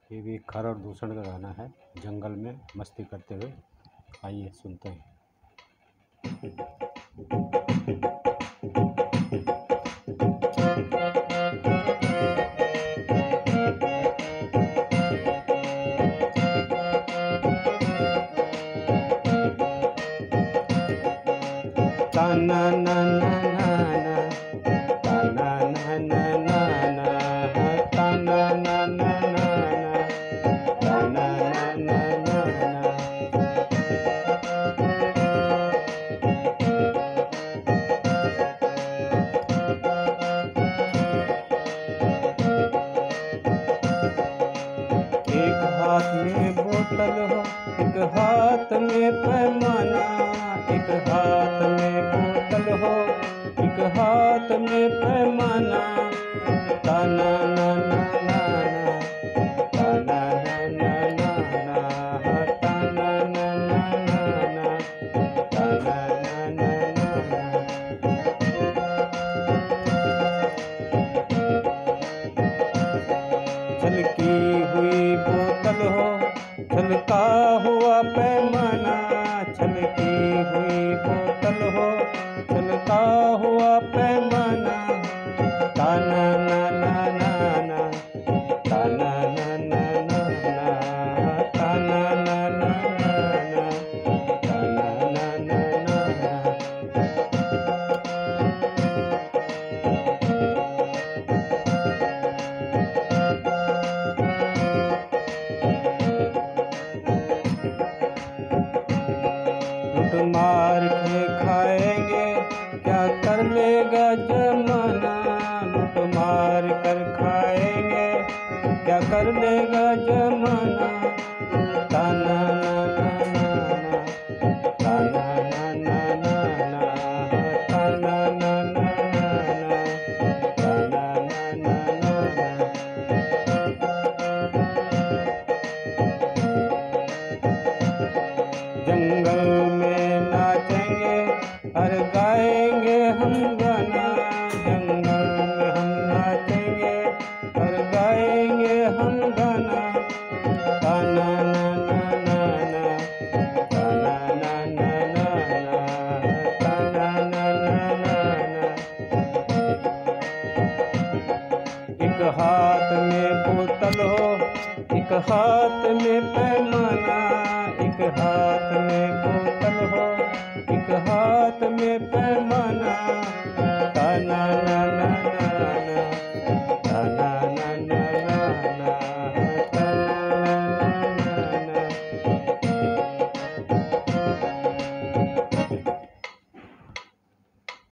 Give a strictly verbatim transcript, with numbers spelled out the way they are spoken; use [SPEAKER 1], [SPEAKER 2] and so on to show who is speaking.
[SPEAKER 1] ये भी खर और दूषण का गाना है, जंगल में मस्ती करते हुए। आइए सुनते हैं। ताना ना ना ना ना, ताना ना ना ना ना, ताना ना ना ना ना, ताना ना ना ना ना। एक हाथ में बोतल हो, एक हाथ में पैमाना, एक हाथ में बोतल हो, एक हाथ में पैमाना। ताना ना ना ना ना, ताना ना ना ना ना, ताना ना ना ना ना, ताना ना ना ना ना। छलकी हुई बोतल हो, छलका हुआ पैमाना, छलकी हुई बोतल हो, छलका हुआ पैमाना। ताना ना ना ना ना, ताना ना ना ना ना, ताना ना ना ना ना, ताना ना ना ना ना। लूट मार के खाएंगे, क्या कर लेगा जमाना। लूट मार कर खाएंगे, क्या कर लेगा जमाना। ताना ना ना ना ना, ताना ना ना ना ना, ताना ना ना ना ना, ताना ना ना ना ना। जंगल में नाचेंगे और गाएंगे हम गाना, जंगल में हम नाचेंगे और गाएंगे हम गाना। ताना ना ना ना ना, ताना ना ना ना ना, ताना ना ना ना ना। एक हाथ में बोतल हो, एक हाथ में पैमाना, एक हाथ में बोतल हो, एक हाथ में पैमाना।